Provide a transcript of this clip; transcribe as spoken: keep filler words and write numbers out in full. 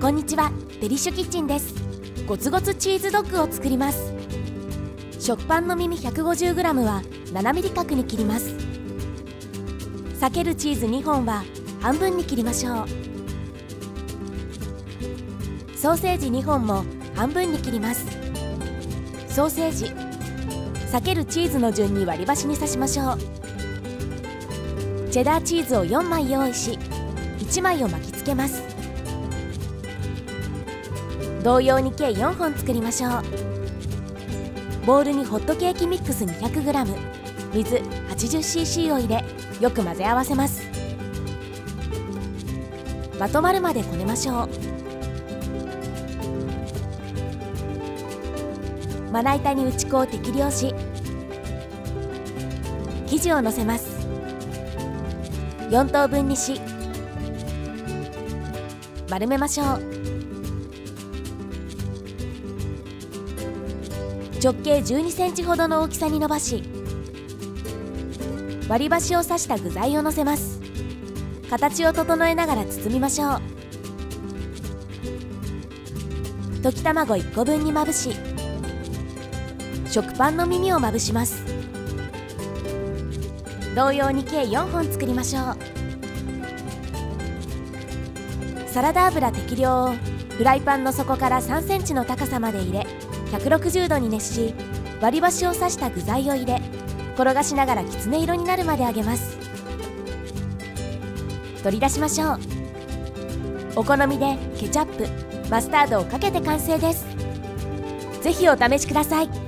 こんにちは、デリッシュキッチンです。ゴツゴツチーズドッグを作ります。食パンの耳 ひゃくごじゅうグラム はななミリ角に切ります。裂けるチーズにほんは半分に切りましょう。ソーセージにほんも半分に切ります。ソーセージ、裂けるチーズの順に割り箸に刺しましょう。チェダーチーズをよんまい用意し、いちまいを巻きつけます。同様に計よんほん作りましょう。ボウルにホットケーキミックス にひゃくグラム、水 はちじゅっシーシー を入れ、よく混ぜ合わせます。まとまるまでこねましょう。まな板に打ち粉を適量し、生地をのせます。よん等分にし、丸めましょう。直径じゅうにセンチほどの大きさに伸ばし、割り箸を刺した具材をのせます。形を整えながら包みましょう。溶き卵いっこぶんにまぶし、食パンの耳をまぶします。同様に計よんほん作りましょう。サラダ油適量をフライパンの底からさんセンチの高さまで入れ、ひゃくろくじゅうどに熱し、割り箸を刺した具材を入れ、転がしながらきつね色になるまで揚げます。取り出しましょう。お好みでケチャップ、マスタードをかけて完成です。ぜひお試しください。